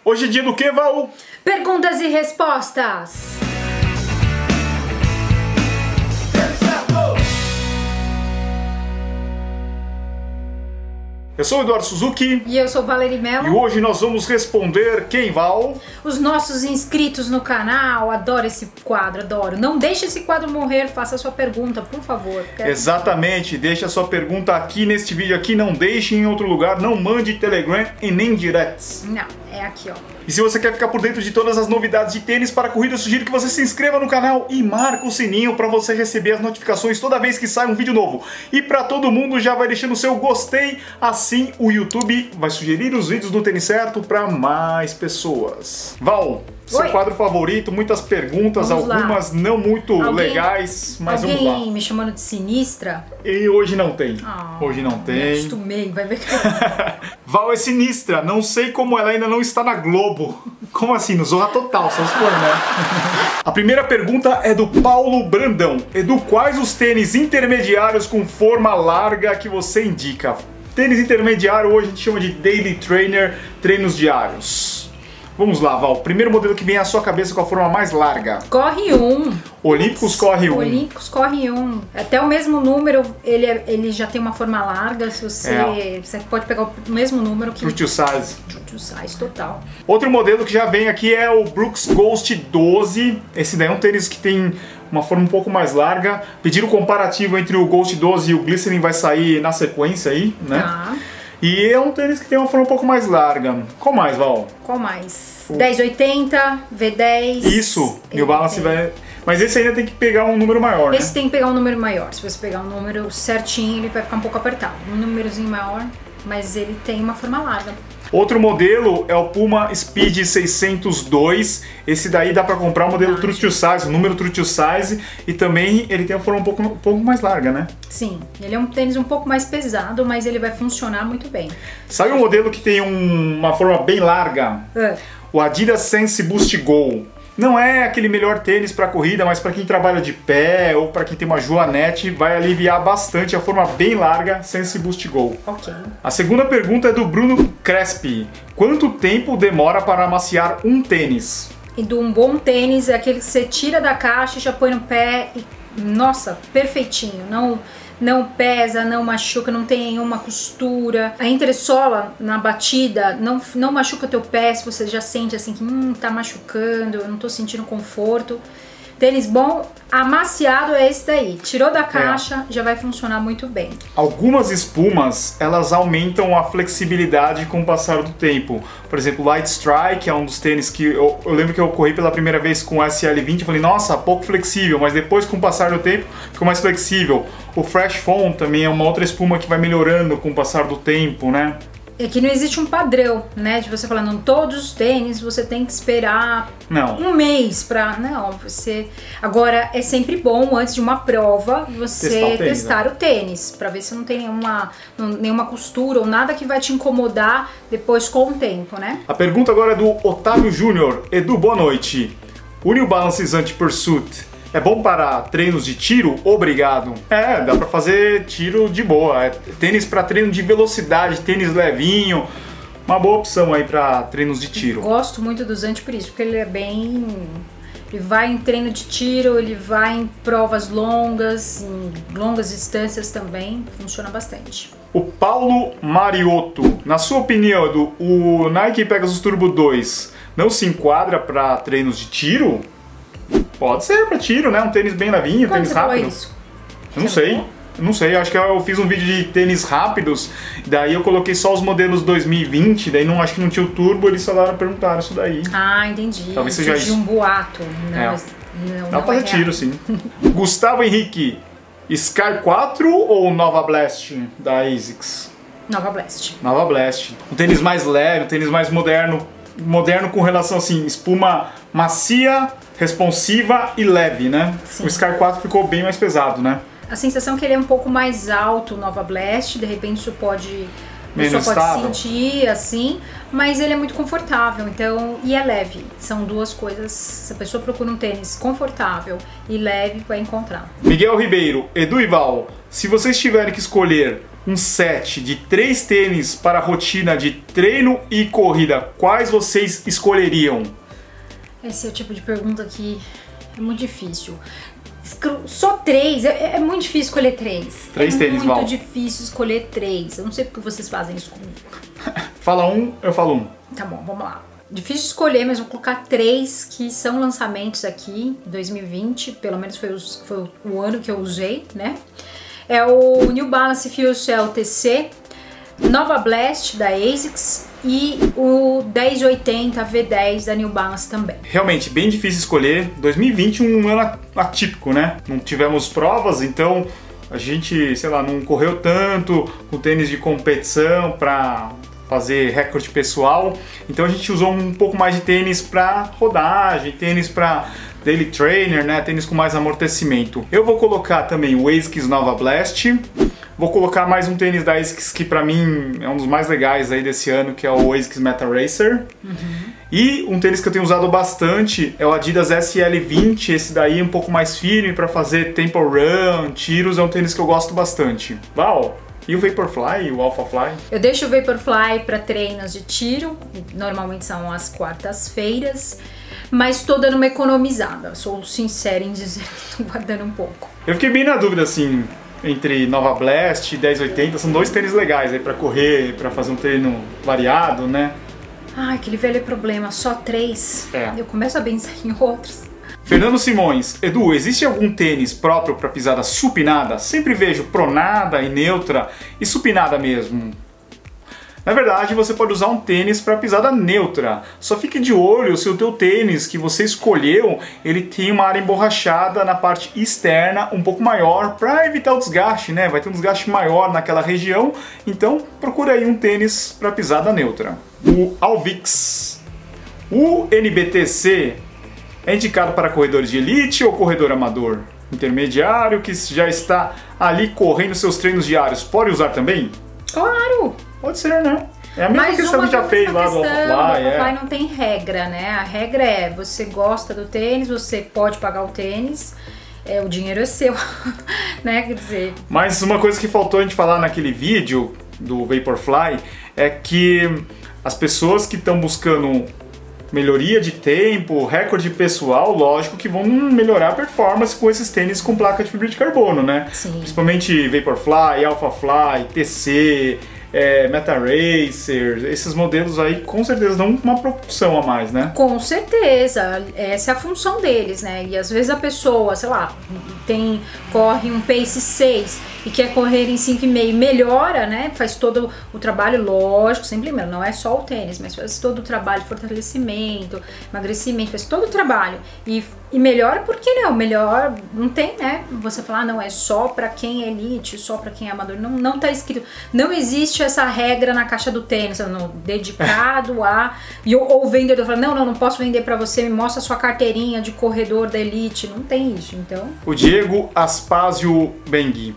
Hoje é dia do que, Val? Perguntas e respostas. Eu sou o Eduardo Suzuki. E eu sou Valerie E Mello. hoje nós vamos responder quem, Val? Os nossos inscritos no canal. Adoro esse quadro, adoro. Não deixe esse quadro morrer, faça a sua pergunta, por favor. Exatamente, deixe a sua pergunta aqui neste vídeo aqui, não deixe em outro lugar, não mande Telegram e nem directs. Não, é aqui, ó. E se você quer ficar por dentro de todas as novidades de tênis para corrida, eu sugiro que você se inscreva no canal e marque o sininho para você receber as notificações toda vez que sai um vídeo novo. E para todo mundo, já vai deixando o seu gostei, assim o YouTube vai sugerir os vídeos do Tênis Certo para mais pessoas. Val, seu Oi. quadro favorito, muitas perguntas, Vamos lá. algumas não muito legais, mas vamos lá. Alguém me chamando de sinistra? E hoje não tem. Ah, Hoje não Me tem. acostumei, vai ver que... Val é sinistra, não sei como ela ainda não está na Globo. Como assim? No Zorra Total, só se for, né? A primeira pergunta é do Paulo Brandão. Edu, quais os tênis intermediários com forma larga que você indica? Tênis intermediário hoje a gente chama de Daily Trainer, treinos diários. Vamos lá, Val. Primeiro modelo que vem à sua cabeça com a forma mais larga. Corre um. Olímpicos corre um. Olímpicos corre um. Até o mesmo número, ele já tem uma forma larga. Se você, você pode pegar o mesmo número que... True to size. True to size, total. Outro modelo que já vem aqui é o Brooks Ghost 12. Esse daí é um tênis que tem uma forma um pouco mais larga. Pedir o comparativo entre o Ghost 12 e o Glycerin vai sair na sequência aí, né? Tá. E é um tênis que tem uma forma um pouco mais larga. Qual mais, Val? Qual mais? 1080, V10. Isso, New Balance vai... Mas esse ainda tem que pegar um número maior, né? Esse tem que pegar um número maior. Se você pegar um número certinho, ele vai ficar um pouco apertado. Um númerozinho maior, mas ele tem uma forma larga. Outro modelo é o Puma Speed 602. Esse daí dá pra comprar o modelo True to Size, o número True to Size. E também ele tem uma forma um pouco mais larga, né? Sim, ele é um tênis um pouco mais pesado, mas ele vai funcionar muito bem. Sabe um modelo que tem uma forma bem larga? O Adidas Sense Boost Go. Não é aquele melhor tênis para corrida, mas para quem trabalha de pé ou para quem tem uma joanete, vai aliviar bastante a forma bem larga Sense Boost Go. Ok. A segunda pergunta é do Bruno Crespi. Quanto tempo demora para amaciar um tênis? E de um bom tênis é aquele que você tira da caixa e já põe no pé e, nossa, perfeitinho. Não pesa, não machuca, não tem nenhuma costura. A entressola na batida não machuca teu pé se você já sente assim que tá machucando, eu não tô sentindo conforto. Tênis bom, amaciado é esse daí. Tirou da caixa, já vai funcionar muito bem. Algumas espumas, elas aumentam a flexibilidade com o passar do tempo. Por exemplo, o Light Strike é um dos tênis que eu lembro que eu corri pela primeira vez com o SL20 e falei, nossa, pouco flexível, mas depois com o passar do tempo ficou mais flexível. O Fresh Foam também é uma outra espuma que vai melhorando com o passar do tempo, né? É que não existe um padrão, né? De você falar, não, todos os tênis você tem que esperar um mês pra... Não, você... Agora, é sempre bom, antes de uma prova, você testar o tênis, pra ver se não tem nenhuma costura ou nada que vai te incomodar depois com o tempo, né? A pergunta agora é do Otávio Júnior. Edu, boa noite. O New Balance Anti-Pursuit é bom para treinos de tiro? Obrigado. É, dá pra fazer tiro de boa. É tênis para treino de velocidade, tênis levinho. Uma boa opção aí para treinos de tiro. Gosto muito do Zanti por isso, porque ele é bem... Ele vai em treino de tiro, ele vai em provas longas, em longas distâncias também. Funciona bastante. O Paulo Mariotto. Na sua opinião, Edu, o Nike Pegasus Turbo 2 não se enquadra para treinos de tiro? Pode ser pra tiro, né? Um tênis bem levinho, tênis rápido. Isso? Eu não sei. Não sei, acho que eu fiz um vídeo de tênis rápidos, daí eu coloquei só os modelos 2020, daí acho que não tinha o turbo, eles só perguntaram isso daí. Ah, entendi. Talvez seja isso. Um boato. Não, dá pra fazer tiro, sim. Gustavo Henrique, Sky 4 ou Nova Blast da ASICS? Nova Blast. Nova Blast. Um tênis mais leve, um tênis mais moderno. Moderno com relação, assim, espuma macia, responsiva e leve, né? Sim. O Sky 4 ficou bem mais pesado, né? A sensação é que ele é um pouco mais alto, o Nova Blast, de repente isso pode A pessoa Menos pode estável. sentir assim, mas ele é muito confortável, então, e é leve. São duas coisas. Se a pessoa procura um tênis confortável e leve, vai encontrar. Miguel Ribeiro, Edu e Val, se vocês tiverem que escolher um set de 3 tênis para a rotina de treino e corrida, quais vocês escolheriam? Esse é o tipo de pergunta que é muito difícil. Só 3, é muito difícil escolher 3. 3 tênis, É Val. muito difícil escolher 3. Eu não sei porque vocês fazem isso comigo. Fala um, eu falo um. Tá bom, vamos lá. Difícil escolher, mas vou colocar 3 que são lançamentos aqui em 2020. Pelo menos foi o ano que eu usei, né? É o New Balance Fuel Cell TC, Nova Blast da ASICS e o 1080 V10 da New Balance também. Realmente, bem difícil escolher. 2020 um ano atípico, né? Não tivemos provas, então a gente, sei lá, não correu tanto com tênis de competição para fazer recorde pessoal. Então a gente usou um pouco mais de tênis para rodagem, tênis para daily trainer, né? Tênis com mais amortecimento. Eu vou colocar também o ASICS Nova Blast. Vou colocar mais um tênis da ASICS que pra mim é um dos mais legais aí desse ano, que é o ASICS Meta Racer. E um tênis que eu tenho usado bastante é o Adidas SL20. Esse daí é um pouco mais firme para fazer tempo run, tiros. É um tênis que eu gosto bastante. Val, e o Vaporfly, o Alphafly? Eu deixo o Vaporfly para treinos de tiro, normalmente são às quartas-feiras, mas tô dando uma economizada, sou sincera em dizer que tô guardando um pouco. Eu fiquei bem na dúvida, assim, entre Nova Blast e 1080, são 2 tênis legais aí pra correr, pra fazer um treino variado, né? Ai, aquele velho problema, só 3. É. Eu começo a pensar em outros. Fernando Simões, Edu, existe algum tênis próprio para pisada supinada? Sempre vejo pronada e neutra e supinada mesmo. Na verdade, você pode usar um tênis para pisada neutra. Só fique de olho se o teu tênis que você escolheu, ele tem uma área emborrachada na parte externa um pouco maior para evitar o desgaste, né? Vai ter um desgaste maior naquela região, então procure aí um tênis para pisada neutra. O Alvix. O NBTC é indicado para corredores de elite ou corredor amador? Intermediário que já está ali correndo seus treinos diários, pode usar também? Claro! Pode ser, né? É a mesma questão que já fez lá do Alphafly. O Alphafly não tem regra, né? A regra é, você gosta do tênis, você pode pagar o tênis, o dinheiro é seu, né? Quer dizer... Mas uma coisa que faltou a gente falar naquele vídeo do Vaporfly é que as pessoas que estão buscando melhoria de tempo, recorde pessoal, lógico que vão melhorar a performance com esses tênis com placa de fibra de carbono, né? Sim. Principalmente Vaporfly, Alphafly, TC, Meta Racer, esses modelos aí com certeza dão uma propulsão a mais, né? Com certeza, essa é a função deles, né? E às vezes a pessoa, sei lá, corre um pace 6 e quer correr em 5,5, melhora, né? Faz todo o trabalho, lógico, sempre lembrando, não é só o tênis, mas faz todo o trabalho de fortalecimento, emagrecimento, faz todo o trabalho. E melhora, por que não? Melhor, não tem, né? Você falar, não, é só pra quem é elite, só pra quem é amador. Não tá escrito, não existe essa regra na caixa do tênis, não, dedicado a... Ou o vendedor fala, não posso vender pra você, me mostra a sua carteirinha de corredor da elite. Não tem isso, então... O Diego Aspásio Bengui.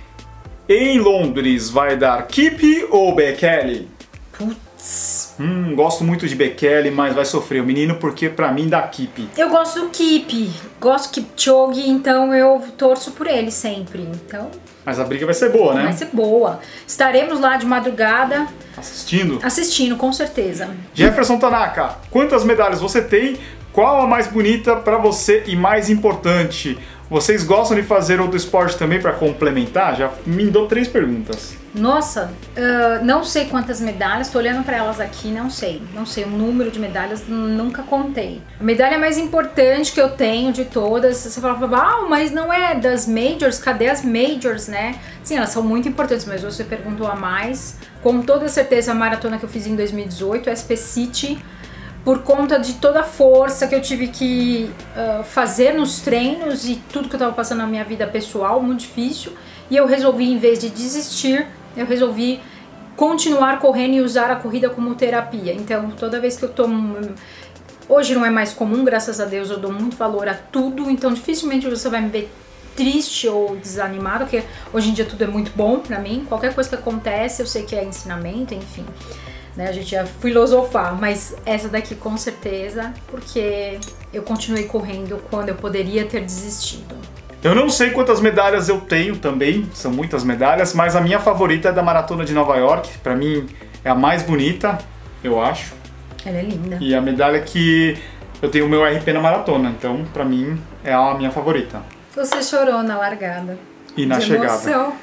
Em Londres, vai dar Keep ou Bekele? Putz... Gosto muito de Bekele, mas vai sofrer o menino porque pra mim dá Keep. Eu gosto do Keep, gosto do Kipchoge, então eu torço por ele sempre, então... Mas a briga vai ser boa, né? Vai ser boa. Estaremos lá de madrugada assistindo, com certeza. Jefferson Tanaka, quantas medalhas você tem? Qual a mais bonita pra você e mais importante? Vocês gostam de fazer outro esporte também pra complementar? Já me dou 3 perguntas. Nossa, não sei quantas medalhas, tô olhando pra elas aqui, não sei o número de medalhas, nunca contei. A medalha mais importante que eu tenho de todas, você fala, mas não é das majors, cadê as majors, né? Sim, elas são muito importantes, mas você perguntou a mais. Com toda certeza, a maratona que eu fiz em 2018, a SP City, por conta de toda a força que eu tive que fazer nos treinos e tudo que eu tava passando na minha vida pessoal, muito difícil, e eu resolvi, em vez de desistir, eu resolvi continuar correndo e usar a corrida como terapia. Então, toda vez que eu tomo... Hoje não é mais comum, graças a Deus, eu dou muito valor a tudo, então dificilmente você vai me ver triste ou desanimada, porque hoje em dia tudo é muito bom pra mim. Qualquer coisa que acontece, eu sei que é ensinamento, enfim. Né, a gente ia filosofar, mas essa daqui com certeza, porque eu continuei correndo quando eu poderia ter desistido. Eu não sei quantas medalhas eu tenho também, são muitas medalhas, mas a minha favorita é da Maratona de Nova York, pra mim é a mais bonita, eu acho. Ela é linda. E a medalha que eu tenho o meu RP na maratona, então pra mim é a minha favorita. Você chorou na largada. E na chegada.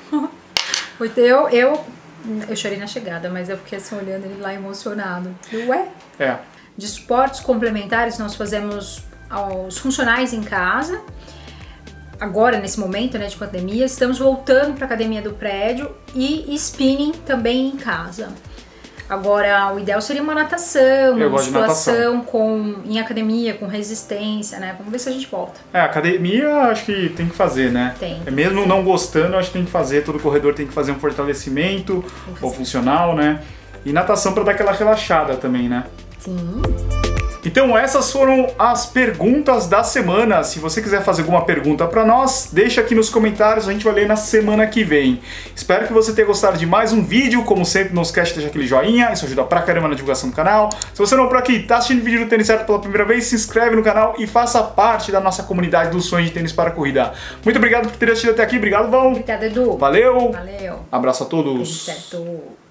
Eu chorei na chegada, mas eu fiquei assim olhando ele lá emocionado. Ué? É. De esportes complementares nós fazemos os funcionais em casa. Agora, nesse momento, né, de pandemia, estamos voltando para a academia do prédio e spinning também em casa. Agora, o ideal seria uma natação, uma musculação em academia, com resistência, né? Vamos ver se a gente volta. Academia acho que tem que fazer, né? Tem. Mesmo não gostando, acho que tem que fazer. Todo corredor tem que fazer um fortalecimento ou funcional, né? E natação para dar aquela relaxada também, né? Sim. Então essas foram as perguntas da semana. Se você quiser fazer alguma pergunta para nós, deixa aqui nos comentários, a gente vai ler na semana que vem. Espero que você tenha gostado de mais um vídeo. Como sempre, não esquece de deixar aquele joinha, isso ajuda pra caramba na divulgação do canal. Se você não é por aqui, tá assistindo o vídeo do Tênis Certo pela primeira vez, se inscreve no canal e faça parte da nossa comunidade dos sonhos de tênis para corrida. Muito obrigado por ter assistido até aqui, obrigado, Val. Obrigada, Edu. Valeu. Valeu. Abraço a todos. Tênis Certo.